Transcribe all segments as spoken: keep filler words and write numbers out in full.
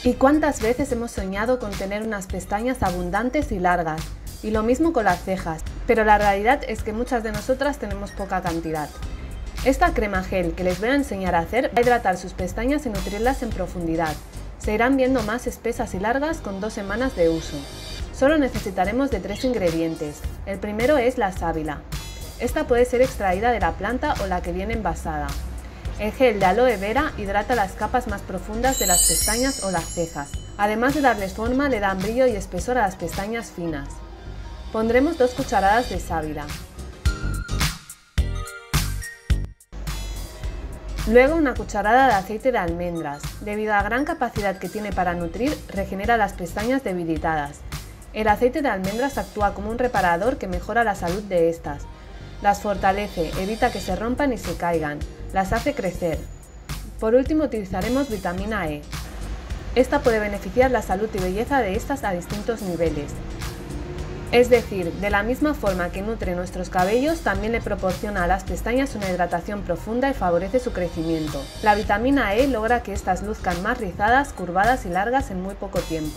¿Y cuántas veces hemos soñado con tener unas pestañas abundantes y largas? Y lo mismo con las cejas, pero la realidad es que muchas de nosotras tenemos poca cantidad. Esta crema gel que les voy a enseñar a hacer va a hidratar sus pestañas y nutrirlas en profundidad. Se irán viendo más espesas y largas con dos semanas de uso. Solo necesitaremos de tres ingredientes. El primero es la sábila. Esta puede ser extraída de la planta o la que viene envasada. El gel de aloe vera hidrata las capas más profundas de las pestañas o las cejas. Además de darles forma, le dan brillo y espesor a las pestañas finas. Pondremos dos cucharadas de sábila. Luego una cucharada de aceite de almendras. Debido a la gran capacidad que tiene para nutrir, regenera las pestañas debilitadas. El aceite de almendras actúa como un reparador que mejora la salud de estas. Las fortalece, evita que se rompan y se caigan, las hace crecer. Por último utilizaremos vitamina E. Esta puede beneficiar la salud y belleza de estas a distintos niveles. Es decir, de la misma forma que nutre nuestros cabellos, también le proporciona a las pestañas una hidratación profunda y favorece su crecimiento. La vitamina E logra que estas luzcan más rizadas, curvadas y largas en muy poco tiempo.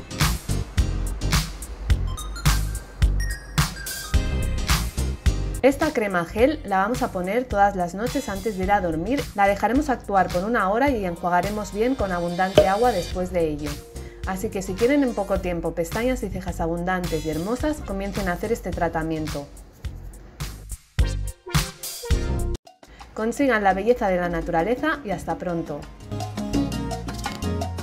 Esta crema gel la vamos a poner todas las noches antes de ir a dormir, la dejaremos actuar por una hora y enjuagaremos bien con abundante agua después de ello. Así que si quieren en poco tiempo pestañas y cejas abundantes y hermosas, comiencen a hacer este tratamiento. Consigan la belleza de la naturaleza y hasta pronto.